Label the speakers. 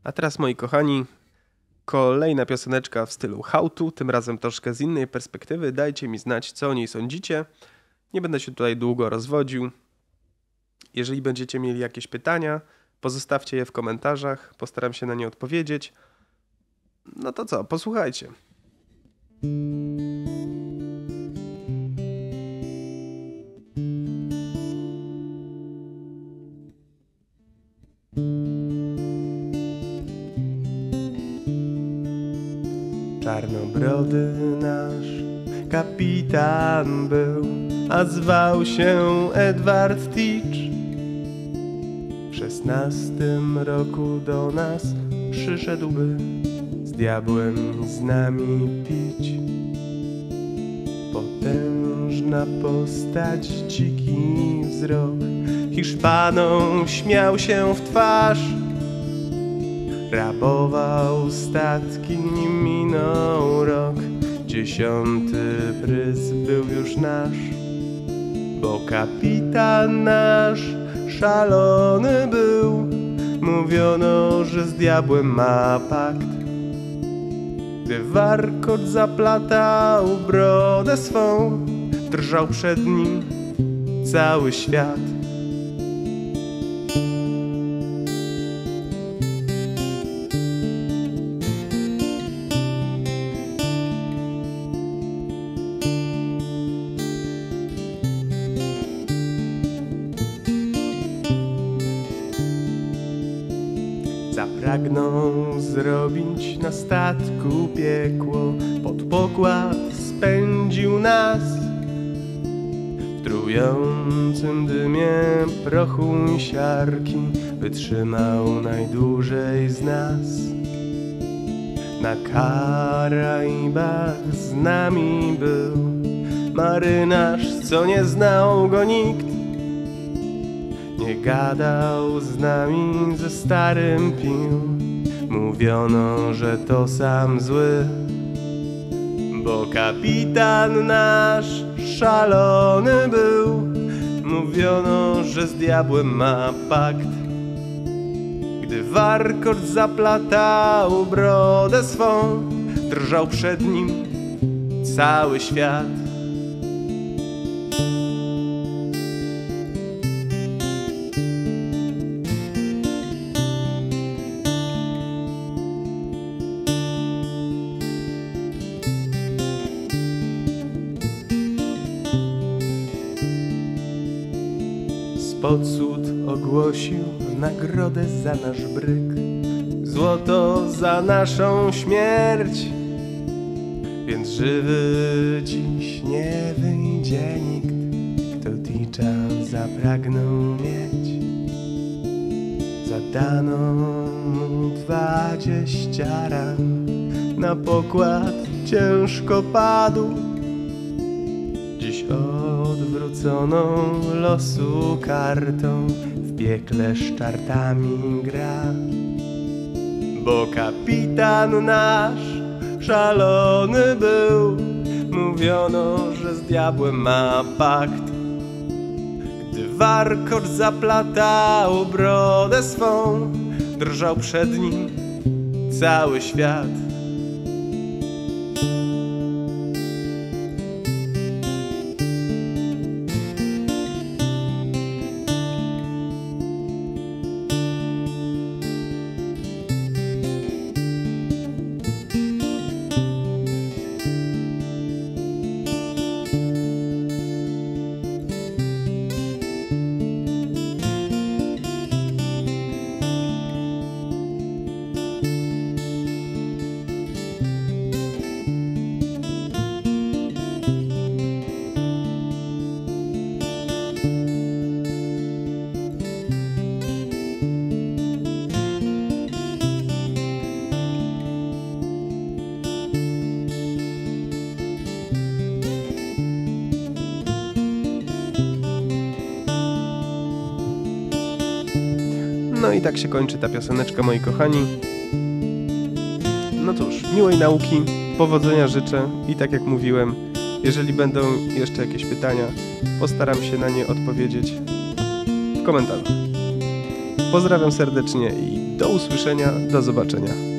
Speaker 1: A teraz, moi kochani, kolejna pioseneczka w stylu how to, tym razem troszkę z innej perspektywy. Dajcie mi znać, co o niej sądzicie. Nie będę się tutaj długo rozwodził. Jeżeli będziecie mieli jakieś pytania, pozostawcie je w komentarzach, postaram się na nie odpowiedzieć. No to co, posłuchajcie. Czarnobrody nasz kapitan był, a zwał się Edward Teach. W 16 roku do nas przyszedłby z diabłem z nami pić. Potężna postać, dziki wzrok, Hiszpanom śmiał się w twarz. Rabował statki, nim minął rok, 10. pryz był już nasz. Bo kapitan nasz szalony był, mówiono, że z diabłem ma pakt. Gdy warkocz zaplatał brodę swą, drżał przed nim cały świat. Zapragnął zrobić na statku piekło, pod pokład spędził nas. W trującym dymie prochu i siarki wytrzymał najdłużej z nas. Na Karaibach z nami był marynarz, co nie znał go nikt. Nie gadał z nami, ze starym pił, mówiono, że to sam zły. Bo kapitan nasz szalony był, mówiono, że z diabłem ma pakt. Gdy warkocz zaplatał brodę swą, drżał przed nim cały świat. Spod cud ogłosił nagrodę za nasz bryk, złoto za naszą śmierć. Więc żywy dziś nie wyjdzie nikt, kto Teacha zapragnął mieć. Zadano mu 20 ran, na pokład ciężko padł. Dziś odwróconą losu kartą w piekle szczartami gra. Bo kapitan nasz szalony był, mówiono, że z diabłem ma pakt. Gdy warkocz zaplatał brodę swą, drżał przed nim cały świat. No i tak się kończy ta pioseneczka, moi kochani. No cóż, miłej nauki, powodzenia życzę i tak jak mówiłem, jeżeli będą jeszcze jakieś pytania, postaram się na nie odpowiedzieć w komentarzach. Pozdrawiam serdecznie i do usłyszenia, do zobaczenia.